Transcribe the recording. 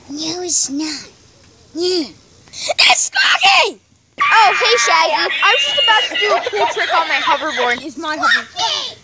No, it's not. Yeah. It's Squacky! Oh, hey, Shaggy. I was just about to do a cool trick on my hoverboard. It's my hoverboard.